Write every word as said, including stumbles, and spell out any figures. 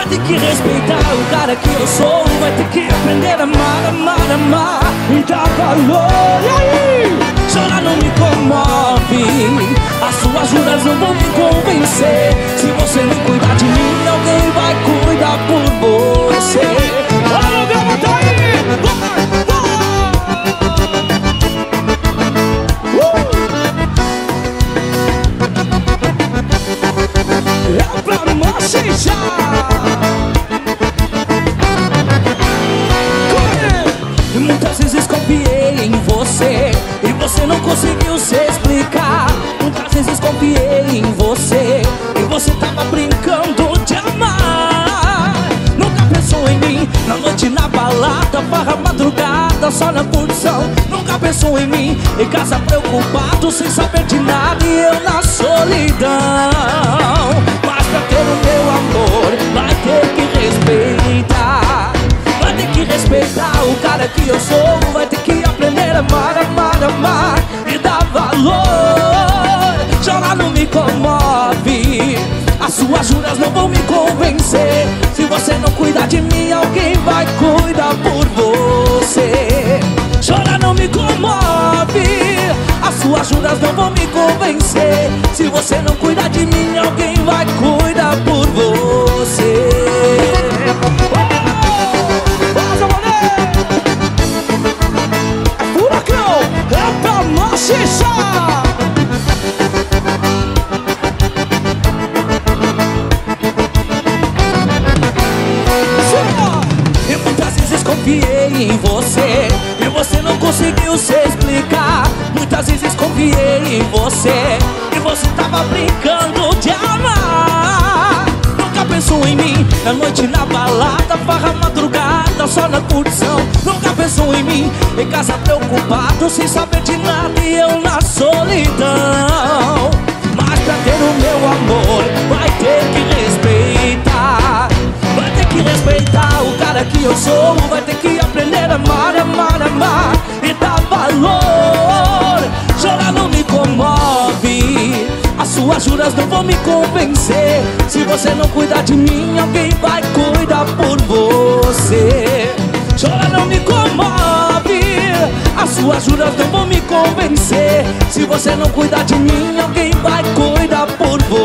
Vai ter que respeitar o cara que eu sou. Vai ter que aprender a amar, amar, amar e dar valor. E aí? Chorar não me comove, as suas juras não vão me convencer. Se você não cuidar de mim, alguém vai cuidar por você. Olha, levanta aí! Vai, vai! Uh! É pra machichar! Muitas vezes confiei em você e você não conseguiu se explicar. Muitas vezes confiei em você e você tava brincando de amar. Nunca pensou em mim na noite, na balada, farra madrugada, só na curtição. Nunca pensou em mim em casa preocupado, sem saber de nada e eu na solidão. Mas pra ter o meu amor vai ter que respeitar. Vai ter que respeitar o cara que eu sou. Vai ter que aprender a amar, amar, amar e dar valor. Chorar não me comove, as suas juras não vão me convencer. Se você não cuidar de mim, alguém vai cuidar por você. Chorar não me comove, as suas juras não vão me convencer. Se você não cuidar de mim, alguém vai cuidar por você. É pra machichar! E muitas vezes confiei em você e você não conseguiu se explicar. Muitas vezes confiei em você e você tava brincando de amar. Nunca pensou em mim na noite, na balada, farra madrugada, só na curtição. Nunca pensou em mim em casa preocupado, sem saber de nada e eu na solidão. Mas pra ter o meu amor vai ter que respeitar. Vai ter que respeitar o cara que eu sou. Vai ter que aprender a amar, amar, amar e dar valor. Chorar não me comove, as suas juras não vão me convencer. Se você não cuidar de mim, alguém vai cuidar por você. Chorar não me comove, as suas juras não vão me convencer. Se você não cuidar de mim, alguém vai cuidar por você.